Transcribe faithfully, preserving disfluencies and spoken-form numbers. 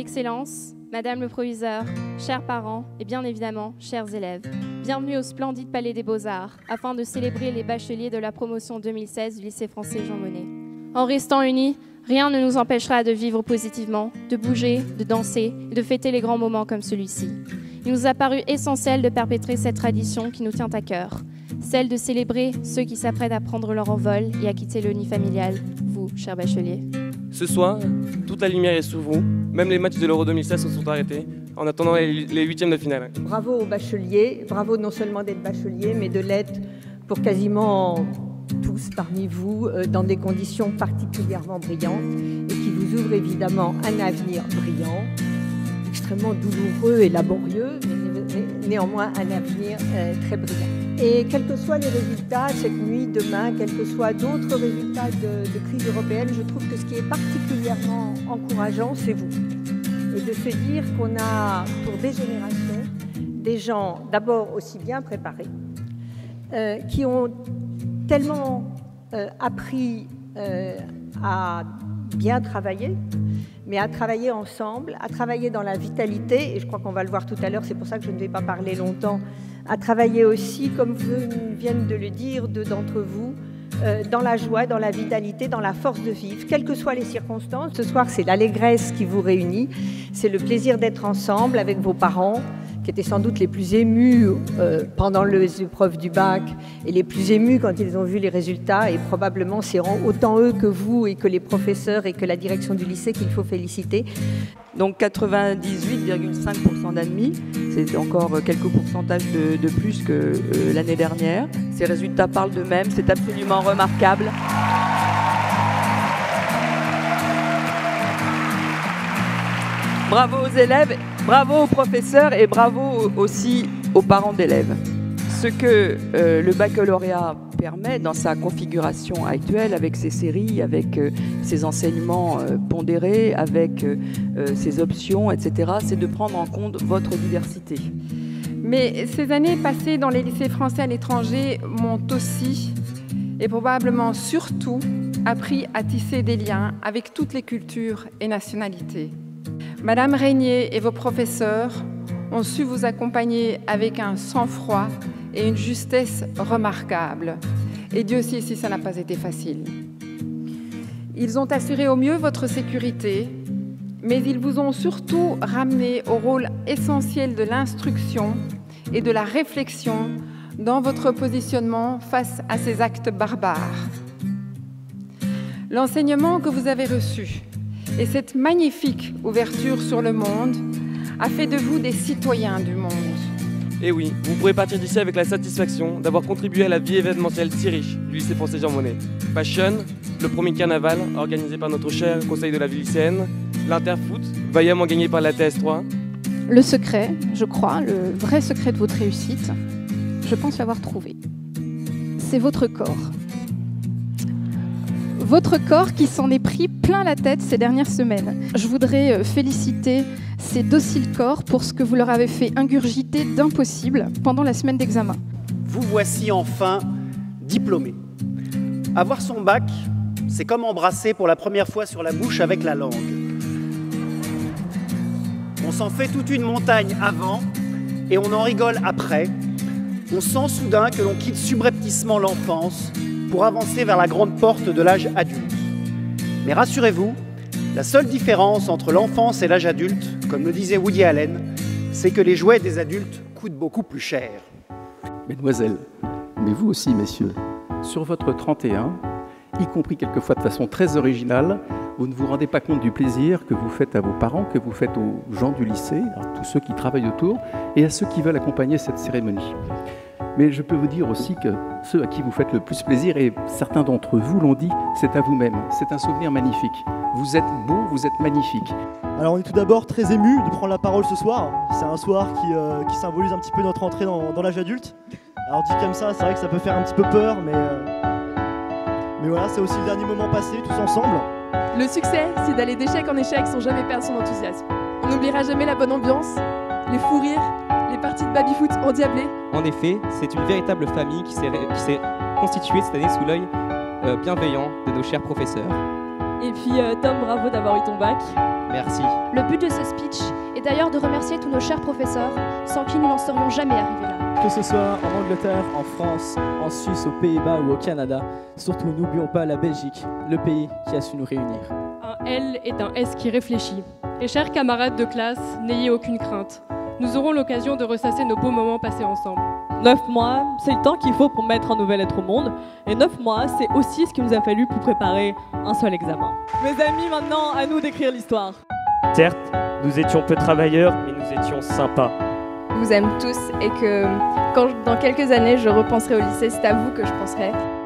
Excellences, Madame le Proviseur, chers parents et bien évidemment, chers élèves, bienvenue au splendide Palais des Beaux-Arts afin de célébrer les bacheliers de la promotion deux mille seize du lycée français Jean Monnet. En restant unis, rien ne nous empêchera de vivre positivement, de bouger, de danser et de fêter les grands moments comme celui-ci. Il nous a paru essentiel de perpétrer cette tradition qui nous tient à cœur, celle de célébrer ceux qui s'apprêtent à prendre leur envol et à quitter le nid familial, vous, chers bacheliers. Ce soir, toute la lumière est sur vous, même les matchs de l'Euro deux mille seize se sont arrêtés, en attendant les huitièmes de finale. Bravo aux bacheliers, bravo non seulement d'être bacheliers, mais de l'être pour quasiment tous parmi vous, euh, dans des conditions particulièrement brillantes et qui vous ouvrent évidemment un avenir brillant, extrêmement douloureux et laborieux, mais né néanmoins un avenir euh, très brillant. Et quels que soient les résultats cette nuit, demain, quels que soient d'autres résultats de, de crise européenne, je trouve que ce qui est particulièrement encourageant, c'est vous. Et de se dire qu'on a, pour des générations, des gens d'abord aussi bien préparés, euh, qui ont tellement euh, appris euh, à bien travailler, mais à travailler ensemble, à travailler dans la vitalité, et je crois qu'on va le voir tout à l'heure, c'est pour ça que je ne vais pas parler longtemps, à travailler aussi, comme viennent de le dire deux d'entre vous, euh, dans la joie, dans la vitalité, dans la force de vivre, quelles que soient les circonstances. Ce soir, c'est l'allégresse qui vous réunit, c'est le plaisir d'être ensemble avec vos parents, qui étaient sans doute les plus émus euh, pendant les épreuves du bac et les plus émus quand ils ont vu les résultats. Et probablement, c'est autant eux que vous et que les professeurs et que la direction du lycée qu'il faut féliciter. Donc quatre-vingt-dix-huit virgule cinq pour cent d'admis, c'est encore quelques pourcentages de, de plus que euh, l'année dernière. Ces résultats parlent d'eux-mêmes, c'est absolument remarquable. Bravo aux élèves, bravo aux professeurs et bravo aussi aux parents d'élèves. Ce que euh, le baccalauréat permet dans sa configuration actuelle, avec ses séries, avec euh, ses enseignements euh, pondérés, avec euh, ses options, et cetera, c'est de prendre en compte votre diversité. Mais ces années passées dans les lycées français à l'étranger m'ont aussi, et probablement surtout, appris à tisser des liens avec toutes les cultures et nationalités. Madame Régnier et vos professeurs ont su vous accompagner avec un sang-froid et une justesse remarquables. Et Dieu sait si ça n'a pas été facile. Ils ont assuré au mieux votre sécurité, mais ils vous ont surtout ramené au rôle essentiel de l'instruction et de la réflexion dans votre positionnement face à ces actes barbares. L'enseignement que vous avez reçu et cette magnifique ouverture sur le monde a fait de vous des citoyens du monde. Et oui, vous pourrez partir d'ici avec la satisfaction d'avoir contribué à la vie événementielle si riche du lycée français Jean Monnet. Passion, le premier carnaval organisé par notre cher conseil de la vie lycéenne, l'Interfoot, vaillamment gagné par la T S trois. Le secret, je crois, le vrai secret de votre réussite, je pense l'avoir trouvé. C'est votre corps. Votre corps qui s'en est pris plein la tête ces dernières semaines. Je voudrais féliciter ces dociles corps pour ce que vous leur avez fait ingurgiter d'impossible pendant la semaine d'examen. Vous voici enfin diplômé. Avoir son bac, c'est comme embrasser pour la première fois sur la bouche avec la langue. On s'en fait toute une montagne avant et on en rigole après. On sent soudain que l'on quitte subrepticement l'enfance pour avancer vers la grande porte de l'âge adulte. Mais rassurez-vous, la seule différence entre l'enfance et l'âge adulte, comme le disait Woody Allen, c'est que les jouets des adultes coûtent beaucoup plus cher. Mesdemoiselles, mais vous aussi, messieurs, sur votre trente et un, y compris quelquefois de façon très originale, vous ne vous rendez pas compte du plaisir que vous faites à vos parents, que vous faites aux gens du lycée, à tous ceux qui travaillent autour, et à ceux qui veulent accompagner cette cérémonie. Mais je peux vous dire aussi que ceux à qui vous faites le plus plaisir, et certains d'entre vous l'ont dit, c'est à vous-même. C'est un souvenir magnifique. Vous êtes beau, vous êtes magnifique. Alors on est tout d'abord très émus de prendre la parole ce soir. C'est un soir qui, euh, qui symbolise un petit peu notre entrée dans, dans l'âge adulte. Alors dit comme ça, c'est vrai que ça peut faire un petit peu peur, mais, euh, mais voilà, c'est aussi le dernier moment passé tous ensemble. Le succès, c'est d'aller d'échec en échec sans jamais perdre son enthousiasme. On n'oubliera jamais la bonne ambiance, les fous rires, les parties de baby-foot endiablées. En effet, c'est une véritable famille qui s'est constituée cette année sous l'œil euh, bienveillant de nos chers professeurs. Et puis, euh, Tom, bravo d'avoir eu ton bac. Merci. Le but de ce speech est d'ailleurs de remercier tous nos chers professeurs, sans qui nous n'en serions jamais arrivés là. Que ce soit en Angleterre, en France, en Suisse, aux Pays-Bas ou au Canada, surtout n'oublions pas la Belgique, le pays qui a su nous réunir. Un L est un S qui réfléchit. Et chers camarades de classe, n'ayez aucune crainte. Nous aurons l'occasion de ressasser nos beaux moments passés ensemble. Neuf mois, c'est le temps qu'il faut pour mettre un nouvel être au monde. Et neuf mois, c'est aussi ce qu'il nous a fallu pour préparer un seul examen. Mes amis, maintenant, à nous d'écrire l'histoire. Certes, nous étions peu travailleurs, mais nous étions sympas. Je vous aime tous et que quand dans quelques années je repenserai au lycée, c'est à vous que je penserai.